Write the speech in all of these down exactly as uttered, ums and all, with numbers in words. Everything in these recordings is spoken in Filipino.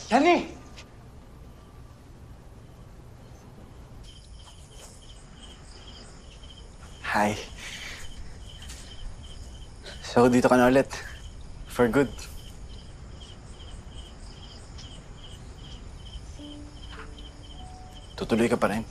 Yani! Hi. So, dito ka na ulit. For good. Tutuloy ka pa rin.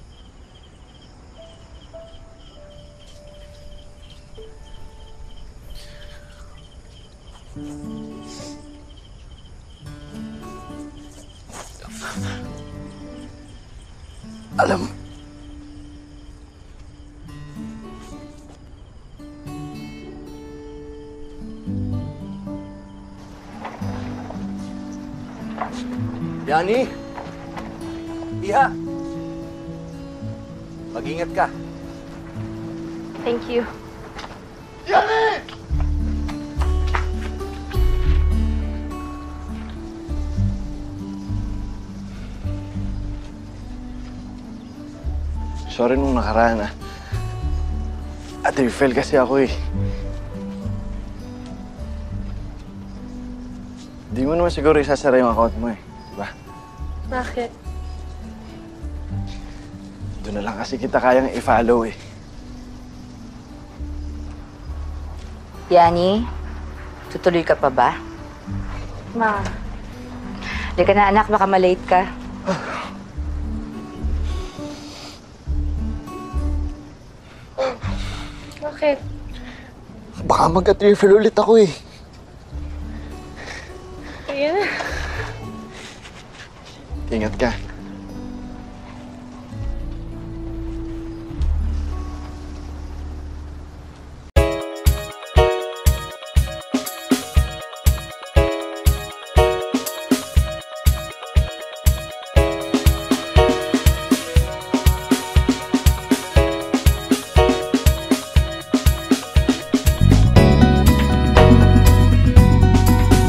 Alam mo, Yani! Iha! Mag-ingat ka. Thank you. Yani! sorry nung nakaraan, ah. At refill kasi ako, eh. Di mo naman siguro isasara yung account mo, eh. Diba? Bakit? Doon na lang kasi kita kayang i-follow, eh. Yani, tutuloy ka pa ba? Ma, Hindi ka na anak, baka malate ka. bakit? Baka mag-at refill ulit ako, eh. Ayan. Ingat ka.